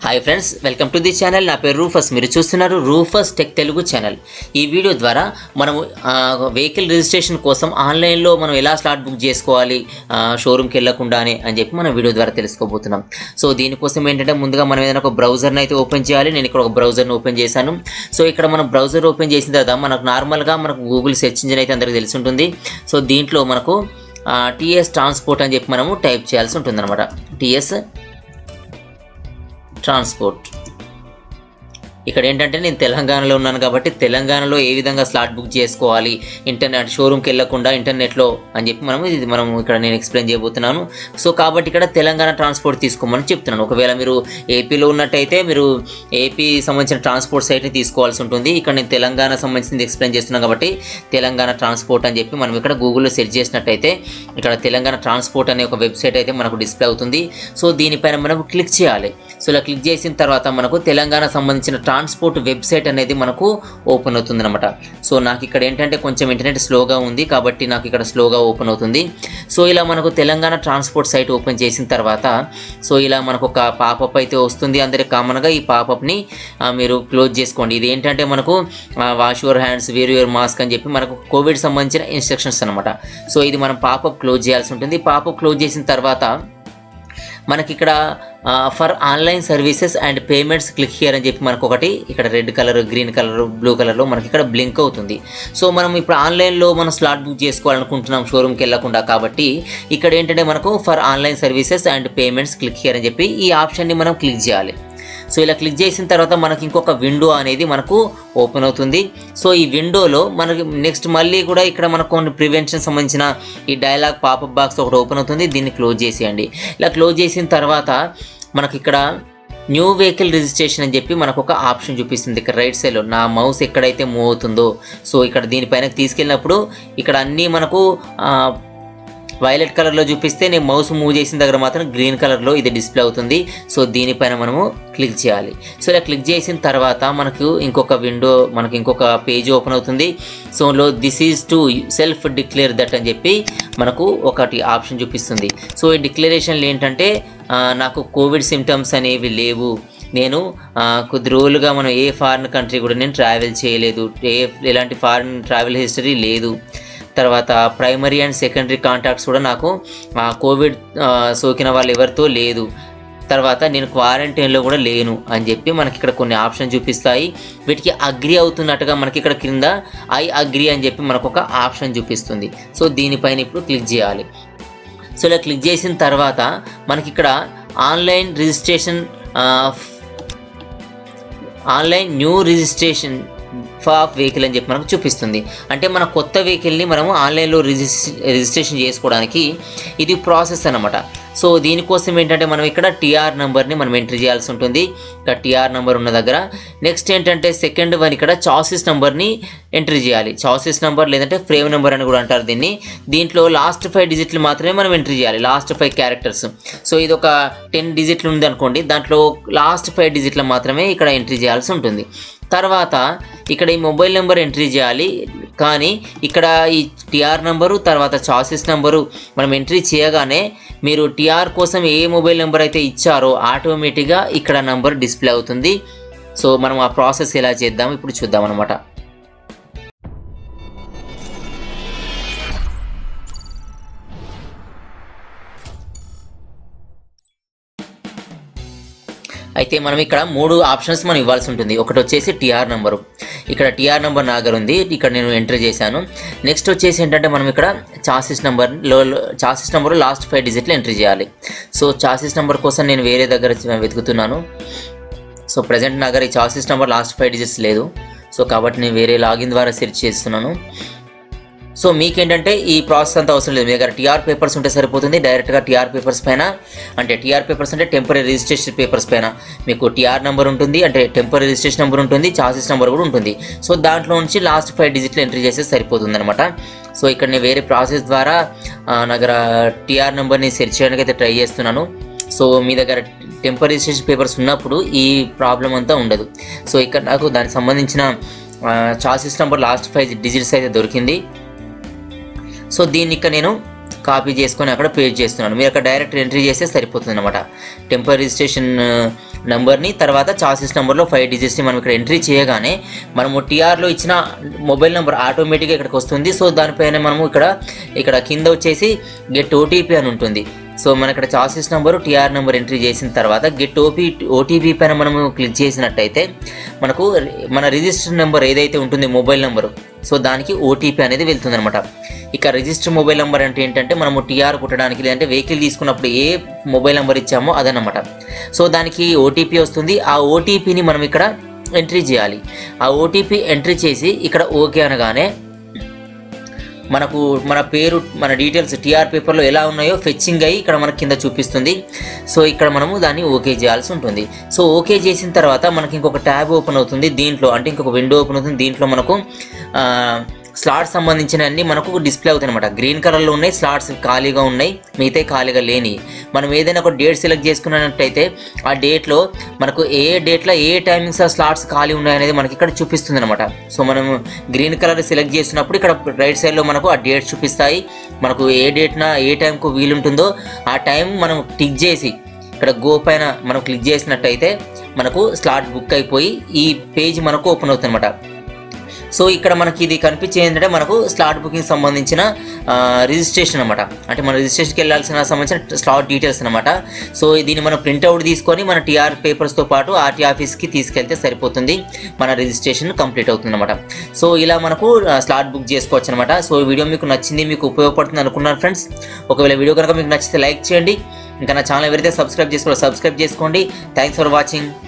Hi friends, welcome to the channel. నా పేరు Rufus. మీరు చూస్తున్నారు రూఫస్ టెక్ తెలుగు ఛానల్. ఈ వీడియో ద్వారా మనము వెహికల్ రిజిస్ట్రేషన్ కోసం ఆన్లైన్లో మనం ఎలా స్లాట్ బుక్ చేసుకోవాలి షోరూమ్కి వెళ్ళకుండానే అని చెప్పి మనం వీడియో ద్వారా తెలుసుకోబోతున్నాం. సో దీనికోసం ఏంటంటే ముందుగా మనం ఏదైనా ఒక బ్రౌజర్ని అయితే ఓపెన్ చేయాలి. నేను ఇక్కడ ఒక బ్రౌజర్ని ఓపెన్ చేశాను. సో ఇక్కడ మనం బ్రౌజర్ ఓపెన్ చేసిన తర్వాత మనకు నార్మల్గా మనకు గూగుల్ సెర్చ్ ఇంజిన్ అయితే అందరికీ తెలిసి ఉంటుంది. సో దీంట్లో మనకు టీఎస్ ట్రాన్స్పోర్ట్ అని చెప్పి మనము టైప్ చేయాల్సి ఉంటుంది అనమాట. TS transport. ఇక్కడ ఏంటంటే నేను తెలంగాణలో ఉన్నాను కాబట్టి తెలంగాణలో ఏ విధంగా స్లాట్ బుక్ చేసుకోవాలి ఇంటర్నెట్ షోరూమ్కి వెళ్ళకుండా ఇంటర్నెట్లో అని చెప్పి మనం ఇక్కడ నేను ఎక్స్ప్లెయిన్ చేయబోతున్నాను. సో కాబట్టి ఇక్కడ తెలంగాణ ట్రాన్స్పోర్ట్ తీసుకోమని చెప్తున్నాను. ఒకవేళ మీరు ఏపీలో ఉన్నట్టయితే మీరు ఏపీ సంబంధించిన ట్రాన్స్పోర్ట్ సైట్ని తీసుకోవాల్సి ఉంటుంది. ఇక్కడ నేను తెలంగాణ సంబంధించింది ఎక్స్ప్లెయిన్ చేస్తున్నాను కాబట్టి తెలంగాణ ట్రాన్స్పోర్ట్ అని చెప్పి మనం ఇక్కడ గూగుల్లో సెర్చ్ చేసినట్టయితే ఇక్కడ తెలంగాణ ట్రాన్స్పోర్ట్ అనే ఒక వెబ్సైట్ అయితే మనకు డిస్ప్లే అవుతుంది. సో దీనిపైన మనం క్లిక్ చేయాలి. సో ఇలా క్లిక్ చేసిన తర్వాత మనకు తెలంగాణ సంబంధించిన ట్రాన్స్పోర్ట్ వెబ్సైట్ అనేది మనకు ఓపెన్ అవుతుంది అనమాట. సో నాకు ఇక్కడ ఏంటంటే కొంచెం ఇంటర్నెట్ స్లోగా ఉంది కాబట్టి నాకు ఇక్కడ స్లోగా ఓపెన్ అవుతుంది. సో ఇలా మనకు తెలంగాణ ట్రాన్స్పోర్ట్ సైట్ ఓపెన్ చేసిన తర్వాత సో ఇలా మనకు ఒక పాపప్ అయితే వస్తుంది. అందరికి కామన్గా ఈ పాపప్ని మీరు క్లోజ్ చేసుకోండి. ఇది ఏంటంటే మనకు wash your hands, wear your mask అని చెప్పి మనకు కోవిడ్ సంబంధించిన ఇన్స్ట్రక్షన్స్ అనమాట. సో ఇది మనం పాపప్ క్లోజ్ చేయాల్సి ఉంటుంది. పాపప్ క్లోజ్ చేసిన తర్వాత మనకి ఇక్కడ for online services and payments click here అని చెప్పి మనకు ఒకటి ఇక్కడ red colour, green colour, blue కలర్లో మనకి ఇక్కడ బ్లింక్ అవుతుంది. సో మనం ఇప్పుడు ఆన్లైన్లో మనం స్లాట్ బుక్ చేసుకోవాలనుకుంటున్నాం షోరూమ్కి వెళ్ళకుండా కాబట్టి ఇక్కడ ఏంటంటే మనకు for online services and payments click here అని చెప్పి ఈ ఆప్షన్ని మనం క్లిక్ చేయాలి. సో ఇలా క్లిక్ చేసిన తర్వాత మనకి ఇంకొక విండో అనేది మనకు ఓపెన్ అవుతుంది. సో ఈ విండోలో మనకి నెక్స్ట్ మళ్ళీ కూడా ఇక్కడ మనకు కొన్ని ప్రివెన్షన్ సంబంధించిన ఈ డైలాగ్ పాపప్ బాక్స్ ఒకటి ఓపెన్ అవుతుంది. దీన్ని క్లోజ్ చేసేయండి. ఇలా క్లోజ్ చేసిన తర్వాత మనకి ఇక్కడ న్యూ వెహికల్ రిజిస్ట్రేషన్ అని చెప్పి మనకు ఒక ఆప్షన్ చూపిస్తుంది. ఇక్కడ రైట్ సైడ్లో నా మౌస్ ఎక్కడైతే మూవ్ అవుతుందో సో ఇక్కడ దీనిపైన తీసుకెళ్ళినప్పుడు ఇక్కడ అన్నీ మనకు వైలెట్ కలర్లో చూపిస్తే నేను మౌస్ మూవ్ చేసిన దగ్గర మాత్రం గ్రీన్ కలర్లో ఇది డిస్ప్లే అవుతుంది. సో దీనిపైన మనము క్లిక్ చేయాలి. సో ఇలా క్లిక్ చేసిన తర్వాత మనకు ఇంకొక పేజ్ ఓపెన్ అవుతుంది. So this is to self declare that అని చెప్పి మనకు ఒకటి ఆప్షన్ చూపిస్తుంది. సో ఈ డిక్లరేషన్లు ఏంటంటే నాకు కోవిడ్ సిమ్టమ్స్ అనేవి లేవు, నేను కొద్ది రోజులుగా మనం ఏ ఫారిన్ కంట్రీ కూడా నేను ట్రావెల్ చేయలేదు, ఎలాంటి ఫారిన్ ట్రావెల్ హిస్టరీ లేదు, తర్వాత ప్రైమరీ అండ్ సెకండరీ కాంటాక్ట్స్ కూడా నాకు కోవిడ్ సోకిన వాళ్ళు ఎవరితో లేదు, తర్వాత నేను క్వారంటైన్లో కూడా లేను అని చెప్పి మనకి ఇక్కడ కొన్ని ఆప్షన్ చూపిస్తాయి. వీటికి అగ్రి అవుతున్నట్టుగా మనకి ఇక్కడ కింద ఐ అగ్రి అని చెప్పి మనకు ఒక ఆప్షన్ చూపిస్తుంది. సో దీనిపైన ఇప్పుడు క్లిక్ చేయాలి. సో ఇలా క్లిక్ చేసిన తర్వాత మనకి ఇక్కడ online new registration for vehicle అని చెప్పి మనకు చూపిస్తుంది. అంటే మన కొత్త వెహికల్ని మనము ఆన్లైన్లో రిజిస్ట్రేషన్ చేసుకోవడానికి ఇది ప్రాసెస్ అనమాట. సో దీనికోసం ఏంటంటే మనం ఇక్కడ టీఆర్ నెంబర్ని మనం ఎంట్రీ చేయాల్సి ఉంటుంది. ఇక్కడ టీఆర్ నెంబర్ ఉన్న దగ్గర నెక్స్ట్ ఏంటంటే సెకండ్ వన్ ఇక్కడ చాసిస్ నెంబర్ని ఎంట్రీ చేయాలి. చాసిస్ నెంబర్ లేదంటే ఫ్రేమ్ నెంబర్ అని కూడా అంటారు దీన్ని. దీంట్లో లాస్ట్ 5 డిజిట్లు మాత్రమే మనం ఎంట్రీ చేయాలి, లాస్ట్ 5 క్యారెక్టర్స్. సో ఇది ఒక 10 డిజిట్లు ఉంది అనుకోండి, దాంట్లో లాస్ట్ 5 డిజిట్లు మాత్రమే ఇక్కడ ఎంట్రీ చేయాల్సి ఉంటుంది. తర్వాత ఇక్కడ ఈ మొబైల్ నెంబర్ ఎంట్రీ చేయాలి. కానీ ఇక్కడ ఈ టీఆర్ నెంబరు తర్వాత చాసిస్ నెంబరు మనం ఎంట్రీ చేయగానే మీరు టీఆర్ కోసం ఏ మొబైల్ నెంబర్ అయితే ఇచ్చారో ఆటోమేటిక్గా ఇక్కడ నెంబర్ డిస్ప్లే అవుతుంది. సో మనం ఆ ప్రాసెస్ ఎలా చేద్దాం ఇప్పుడు చూద్దాం అనమాట. అయితే మనం ఇక్కడ 3 ఆప్షన్స్ మనం ఇవ్వాల్సి ఉంటుంది. ఒకటి వచ్చేసి టీఆర్ నెంబరు, ఇక్కడ టీఆర్ నెంబర్ నా దగ్గర ఉంది, ఇక్కడ నేను ఎంటర్ చేశాను. నెక్స్ట్ వచ్చేసి ఏంటంటే మనం ఇక్కడ చాసిస్ నెంబర్ లాస్ట్ 5 డిజిట్లు ఎంట్రీ చేయాలి. సో చాసిస్ నెంబర్ కోసం నేను వేరే దగ్గర వెతుకుతున్నాను. సో ప్రజెంట్ నా దగ్గర ఈ చాసిస్ నెంబర్ లాస్ట్ 5 డిజిట్స్ లేదు. సో కాబట్టి నేను వేరే లాగిన్ ద్వారా సెర్చ్ చేస్తున్నాను. సో మీకేంటంటే ఈ ప్రాసెస్ అంతా అవసరం లేదు. మీ దగ్గర టీఆర్ పేపర్స్ ఉంటే సరిపోతుంది. డైరెక్ట్గా టీఆర్ పేపర్స్ పైన అంటే టీఆర్ పేపర్స్ అంటే టెంపరీ రిజిస్ట్రేషన్ పేపర్స్ పైన మీకు టీఆర్ నెంబర్ ఉంటుంది, అంటే టెంపరీ రిజిస్ట్రేషన్ నెంబర్ ఉంటుంది, చాసిస్ నెంబర్ కూడా ఉంటుంది. సో దాంట్లో నుంచి లాస్ట్ 5 డిజిట్లు ఎంట్రీ చేస్తే సరిపోతుంది అనమాట. సో ఇక్కడ నేను వేరే ప్రాసెస్ ద్వారా నా దగ్గర టీఆర్ నెంబర్ని సెర్చ్ చేయడానికి అయితే ట్రై చేస్తున్నాను. సో మీ దగ్గర టెంపరీ రిజిస్ట్రేషన్ పేపర్స్ ఉన్నప్పుడు ఈ ప్రాబ్లం అంతా ఉండదు. సో ఇక్కడ నాకు దానికి సంబంధించిన చాసిస్ నెంబర్ లాస్ట్ 5 డిజిట్స్ అయితే దొరికింది. సో దీన్ని ఇక్కడ నేను కాపీ చేసుకొని అక్కడ పేస్ట్ చేస్తున్నాను. మీరు అక్కడ డైరెక్ట్ ఎంట్రీ చేస్తే సరిపోతుంది అనమాట. టెంపరీ రిజిస్ట్రేషన్ నెంబర్ని తర్వాత చాసిస్ నెంబర్లో 5 డిజిట్స్ని మనం ఇక్కడ ఎంట్రీ చేయగానే మనము టీఆర్లో ఇచ్చిన మొబైల్ నెంబర్ ఆటోమేటిక్గా ఇక్కడికి వస్తుంది. సో దానిపైన మనము ఇక్కడ కింద వచ్చేసి గెట్ ఓటీపీ అని ఉంటుంది. సో మన ఇక్కడ chassis number TR number entry చేసిన తర్వాత గెట్ ఓటీపీ పైన మనము క్లిక్ చేసినట్టయితే మనకు మన రిజిస్టర్ నెంబర్ ఏదైతే ఉంటుంది మొబైల్ నెంబరు, సో దానికి ఓటీపీ అనేది వెళ్తుంది అనమాట. ఇక రిజిస్టర్ మొబైల్ నెంబర్ అంటే ఏంటంటే మనము టీఆర్ కుట్టడానికి లేదంటే వెహికల్ తీసుకున్నప్పుడు ఏ మొబైల్ నెంబర్ ఇచ్చామో అదనమాట. సో దానికి ఓటీపీ వస్తుంది. ఆ ఓటీపీని మనం ఇక్కడ ఎంట్రీ చేయాలి. ఆ ఓటీపీ ఎంట్రీ చేసి ఇక్కడ ఓకే అనగానే మనకు మన పేరు మన డీటెయిల్స్ టీఆర్ పేపర్లో ఎలా ఉన్నాయో ఫెచ్చింగ్ అయ్యి ఇక్కడ మనకి కింద చూపిస్తుంది. సో ఇక్కడ మనము దాన్ని ఓకే చేయాల్సి ఉంటుంది. సో ఓకే చేసిన తర్వాత మనకి ఇంకొక ట్యాబ్ ఓపెన్ అవుతుంది. దీంట్లో అంటే ఇంకొక విండో ఓపెన్ అవుతుంది. దీంట్లో మనకు స్లాట్స్ సంబంధించిన అన్ని మనకు డిస్ప్లే అవుతాయి అనమాట. గ్రీన్ కలర్లో ఉన్నాయి స్లాట్స్ ఖాళీగా ఉన్నాయి, మిగతా ఖాళీగా లేని. మనం ఏదైనా ఒక డేట్ సెలెక్ట్ చేసుకున్నట్టయితే ఆ డేట్లో మనకు ఏ డేట్లో ఏ టైమింగ్స్ ఆ స్లాట్స్ ఖాళీ ఉన్నాయనేది మనకి ఇక్కడ చూపిస్తుంది అనమాట. సో మనం గ్రీన్ కలర్ సెలెక్ట్ చేసినప్పుడు ఇక్కడ రైట్ సైడ్లో మనకు ఆ డేట్స్ చూపిస్తాయి. మనకు ఏ డేట్న ఏ టైంకు వీలుంటుందో ఆ టైం మనం టిక్ చేసి ఇక్కడ గో పైన మనం క్లిక్ చేసినట్టయితే మనకు స్లాట్ బుక్ అయిపోయి ఈ పేజ్ మనకు ఓపెన్ అవుతుంది అనమాట. సో ఇక్కడ మనకి ఇది కనిపించేది ఏంటంటే మనకు స్లాట్ బుకింగ్ సంబంధించిన రిజిస్ట్రేషన్ అనమాట. అంటే మన రిజిస్ట్రేషన్కి వెళ్ళాల్సిన సంబంధించిన స్లాట్ డీటెయిల్స్ అనమాట. సో దీన్ని మనం ప్రింట్అవుట్ తీసుకొని మన టీఆర్ పేపర్స్తో పాటు ఆర్టీ ఆఫీస్కి తీసుకెళ్తే సరిపోతుంది. మన రిజిస్ట్రేషన్ కంప్లీట్ అవుతుంది అనమాట. సో ఇలా మనకు స్లాట్ బుక్ చేసుకోవచ్చు అనమాట. సో వీడియో మీకు నచ్చింది, మీకు ఉపయోగపడుతుంది అనుకున్నాను ఫ్రెండ్స్. ఒకవేళ వీడియో కనుక మీకు నచ్చితే లైక్ చేయండి. ఇంకా నా ఛానల్ ఎవరైతే సబ్స్క్రైబ్ చేసుకోండి. Thanks for watching.